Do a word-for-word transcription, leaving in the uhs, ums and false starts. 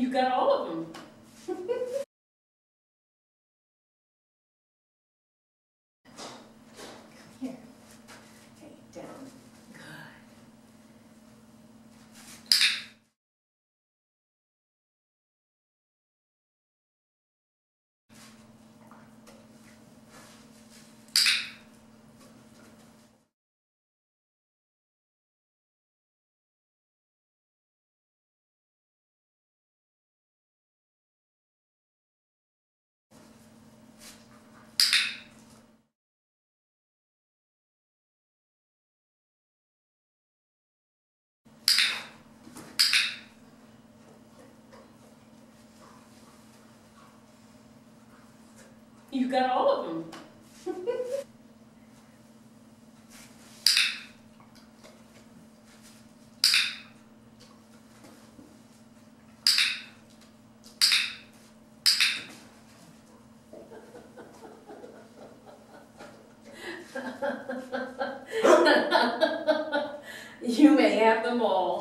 You got all of them. Here. Okay, down. Good. You got all of them. You may have them all.